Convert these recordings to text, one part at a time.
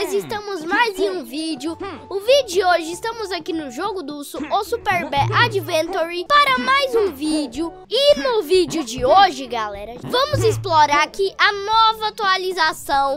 nós estamos mais em um vídeo. O vídeo de hoje, estamos aqui no jogo do urso, o Super Bear Adventure, para mais um vídeo. E no vídeo de hoje, galera, vamos explorar aqui a nova atualização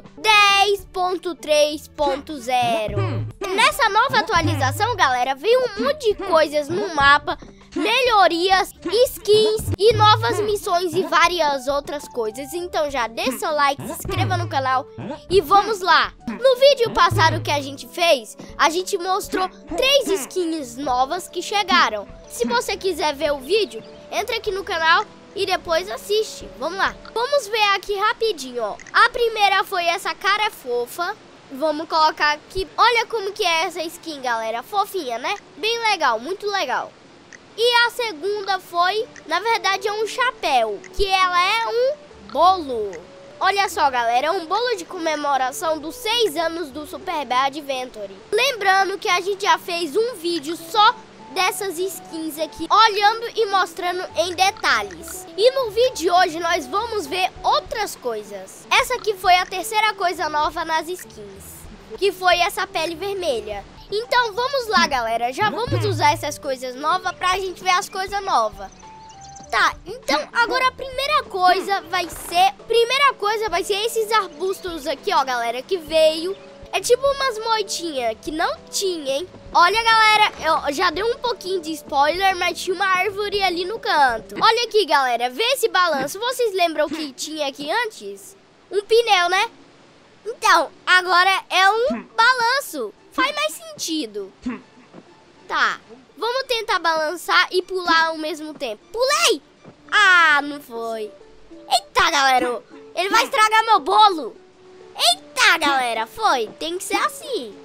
10.3.0. Nessa nova atualização, galera, veio um monte de coisas no mapa, melhorias, skins e novas missões e várias outras coisas. Então já deixa seu like, se inscreva no canal e vamos lá. No vídeo passado que a gente fez, a gente mostrou 3 skins novas que chegaram. Se você quiser ver o vídeo, entra aqui no canal e depois assiste. Vamos lá. Vamos ver aqui rapidinho, ó. A primeira foi essa cara fofa. Vamos colocar aqui. Olha como que é essa skin, galera. Fofinha, né? Bem legal, muito legal. E a segunda foi, na verdade, é um chapéu, que ela é um bolo. Olha só, galera, é um bolo de comemoração dos 6 anos do Super Bear Adventure. Lembrando que a gente já fez um vídeo só dessas skins aqui, olhando e mostrando em detalhes. E no vídeo de hoje nós vamos ver outras coisas. Essa aqui foi a terceira coisa nova nas skins, que foi essa pele vermelha. Então vamos lá, galera, já vamos usar essas coisas novas pra gente ver as coisas novas. Tá, então agora a primeira coisa vai ser esses arbustos aqui, ó, galera, que veio. É tipo umas moitinhas que não tinha, hein? Olha, galera, eu já dei um pouquinho de spoiler, mas tinha uma árvore ali no canto. Olha aqui, galera, vê esse balanço. Vocês lembram o que tinha aqui antes? Um pneu, né? Então, agora é um balanço. Faz mais sentido. Tá, vamos tentar balançar e pular ao mesmo tempo. Pulei! Ah, não foi. Eita, galera, ele vai estragar meu bolo. Eita, galera, foi. Tem que ser assim.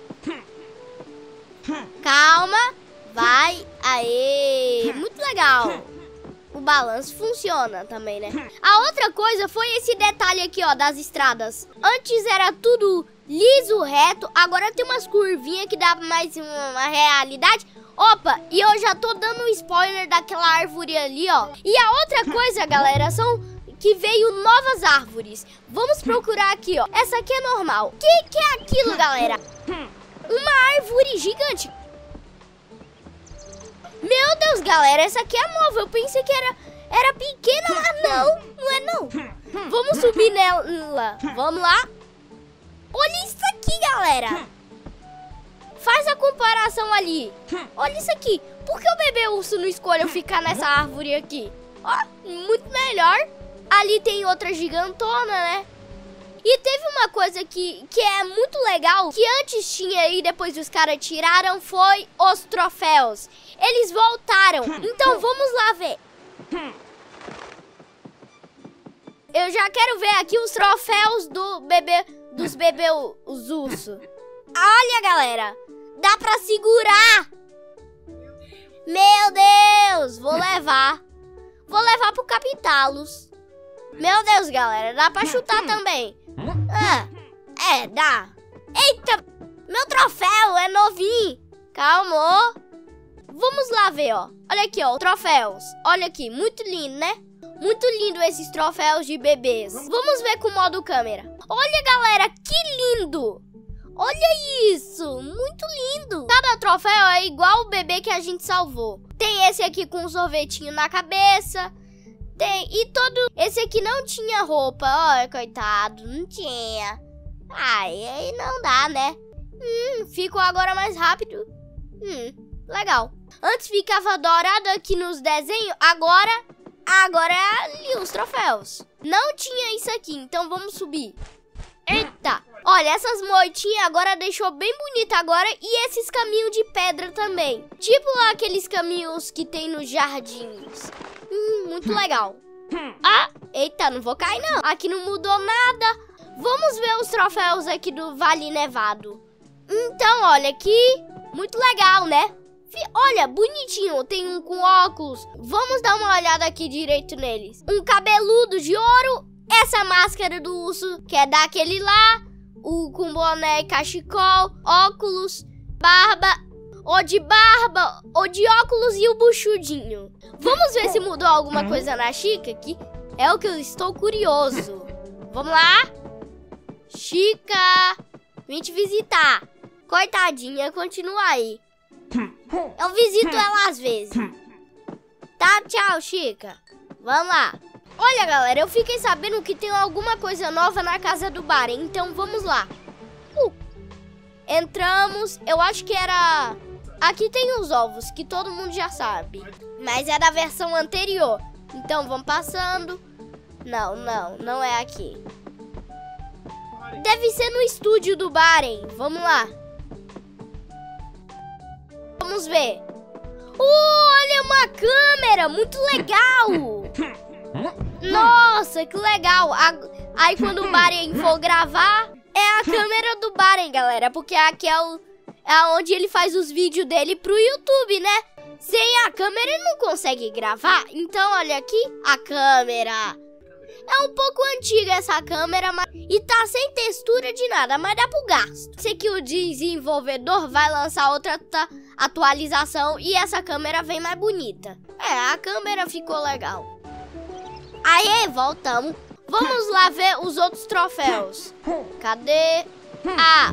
Calma. Vai. Aê. Muito legal. O balanço funciona também, né? A outra coisa foi esse detalhe aqui, ó, das estradas. Antes era tudo liso, reto. Agora tem umas curvinhas que dá mais uma realidade. Opa, e eu já tô dando um spoiler daquela árvore ali, ó. E a outra coisa, galera, são que veio novas árvores. Vamos procurar aqui, ó. Essa aqui é normal. O que é aquilo, galera? Uma árvore gigante. Meu Deus, galera, essa aqui é nova. Eu pensei que era pequena, mas não é não. Vamos subir nela. Vamos lá. Olha isso aqui, galera. Faz a comparação ali. Olha isso aqui. Por que o bebê urso não escolheu ficar nessa árvore aqui? Ó, muito melhor. Ali tem outra gigantona, né? E teve uma coisa que é muito legal, que antes tinha e depois os caras tiraram, foi os troféus. Eles voltaram. Então vamos lá ver. Eu já quero ver aqui os troféus dos bebês ursos. Olha, galera, dá pra segurar. Meu Deus, vou levar pro Capitalos. Meu Deus, galera, dá pra chutar também. Dá. Eita, meu troféu é novinho. Calma. Vamos lá ver, ó. Olha aqui, ó, troféus. Olha aqui, muito lindo, né? Muito lindo esses troféus de bebês. Vamos ver com o modo câmera. Olha, galera, que lindo. Olha isso, muito lindo. Cada troféu é igual o bebê que a gente salvou. Tem esse aqui com um sorvetinho na cabeça. E todo... Esse aqui não tinha roupa. Olha, coitado, não tinha. Aí não dá, né? Ficou agora mais rápido. Legal. Antes ficava dourado aqui nos desenhos. Agora é ali os troféus. Não tinha isso aqui, então vamos subir. Eita. Olha, essas moitinhas agora deixou bem bonita agora. E esses caminhos de pedra também. Tipo aqueles caminhos que tem nos jardins. Muito legal. Eita, não vou cair não. Aqui não mudou nada. Vamos ver os troféus aqui do Vale Nevado. Então, olha aqui. Muito legal, né? Olha, bonitinho. Tem um com óculos. Vamos dar uma olhada aqui direito neles. Um cabeludo de ouro. Essa máscara do urso, que é daquele lá. O com boné e cachecol. Óculos. Barba. Ou de barba, ou de óculos e o buchudinho. Vamos ver se mudou alguma coisa na Chica aqui. É o que eu estou curioso. Vamos lá. Chica. Vim te visitar. Coitadinha, continua aí. Eu visito ela às vezes. Tá, tchau, Chica. Vamos lá. Olha, galera, eu fiquei sabendo que tem alguma coisa nova na casa do Baren, então vamos lá. Entramos, eu acho que era... Aqui tem os ovos, que todo mundo já sabe. Mas é da versão anterior. Então vamos passando. Não é aqui. Deve ser no estúdio do Baren. Vamos lá. Vamos ver. Olha, uma câmera, muito legal. Nossa, que legal. Aí quando o Baren for gravar, é a câmera do Baren, galera. Porque aqui é onde ele faz os vídeos dele pro YouTube, né? Sem a câmera ele não consegue gravar. Então olha aqui a câmera. É um pouco antiga essa câmera, e tá sem textura de nada, mas dá pro gasto. Sei que o desenvolvedor vai lançar outra atualização e essa câmera vem mais bonita. É, a câmera ficou legal. Aí, voltamos. Vamos lá ver os outros troféus. Cadê? Ah,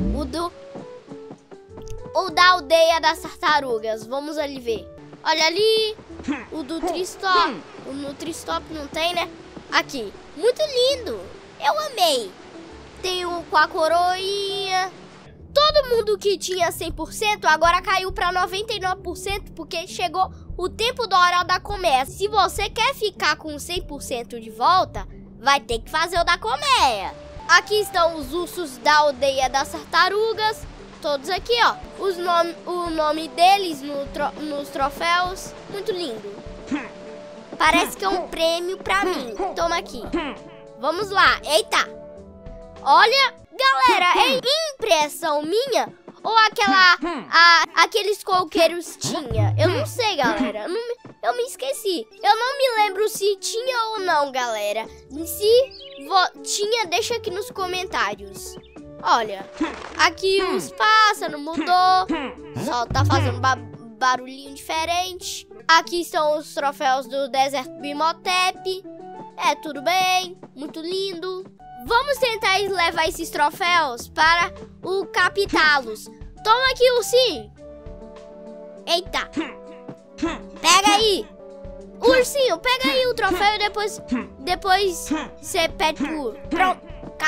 o da aldeia das tartarugas. Vamos ali ver. Olha ali, o do Tristop. O Nutristop não tem, né? Aqui, muito lindo. Eu amei. Tem o com a coroinha. Todo mundo que tinha 100% agora caiu para 99% porque chegou o tempo da hora da colmeia. Se você quer ficar com 100% de volta, vai ter que fazer o da colmeia. Aqui estão os ursos da aldeia das tartarugas. Todos aqui, ó. O nome deles nos troféus. Muito lindo. Parece que é um prêmio pra mim. Toma aqui. Vamos lá. Eita. Olha, galera, é impressão minha ou aqueles coqueiros tinha? Eu não sei, galera. Eu me esqueci. Eu não me lembro se tinha ou não, galera. Se tinha, deixa aqui nos comentários. Olha, aqui os pássaros mudou. Só tá fazendo barulhinho diferente. Aqui estão os troféus do deserto Bimotep. É, tudo bem, muito lindo. Vamos tentar levar esses troféus para o Capitalos. Toma aqui, ursinho. Eita. Pega aí. Ursinho, pega aí o troféu e depois você pede pro... Pronto.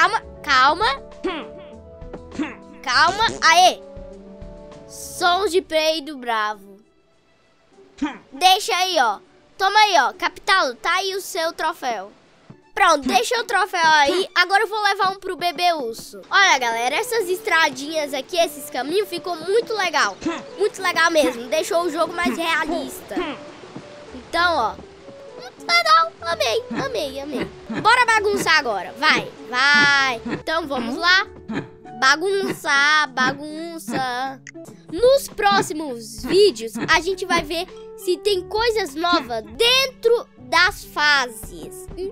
Calma. Aê. Sons de peido bravo. Deixa aí, ó. Toma aí, ó. Capitalo, tá aí o seu troféu. Pronto, deixa o troféu aí. Agora eu vou levar um pro bebê urso. Olha, galera, essas estradinhas aqui, esses caminhos, ficou muito legal. Muito legal mesmo. Deixou o jogo mais realista. Então, ó. Muito legal. Amei. Bora bagunçar agora. Vai. Então, vamos lá. Bagunça. Nos próximos vídeos, a gente vai ver se tem coisas novas dentro das fases.